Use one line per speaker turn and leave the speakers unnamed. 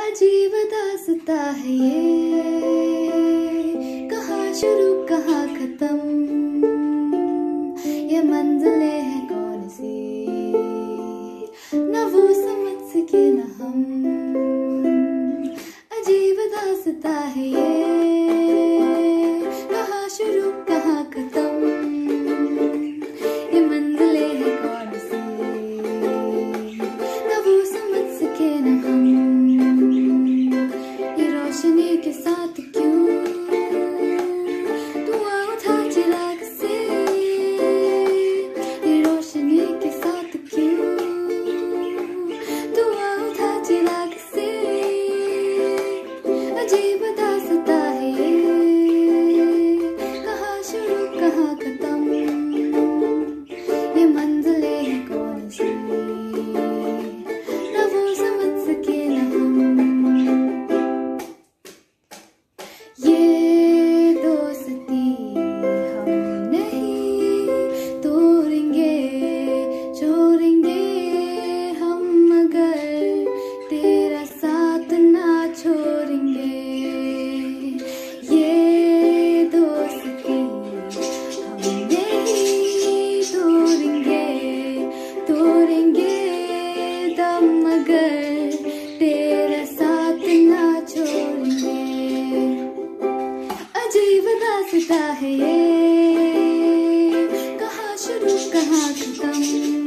अजीब दास्तां है ये, कहाँ शुरू कहाँ खत्म, ये मंजिलें हैं कौन सी, न वो समझ सके न हम। अजीब दास्तां है ये, कहाँ शुरू कहाँ खत्म, ये मंजिलें हैं कौन सी, न वो समझ सके न हम। ये रोशनी के साथ क्यों धुआं उठा चिराग से, ये रोशनी के साथ क्यों धुआं उठा चिराग से। अजीब दास्तां है ये, कहाँ शुरू कहाँ खत्म, ये मंजिलें हैं कौन सी, न वो समझ सके न हम। ये दोस्ती हम नहीं तोड़ेंगे, छोड़ेंगे हम मगर तेरा साथ ना छोड़ेंगे। ये दोस्ती हम नहीं तोड़ेंगे, तोड़ेंगे दम मगर तेरा साथ ना छोड़ेंगे। अजीब दास्तां है ये, कहाँ शुरू कहाँ खत्म।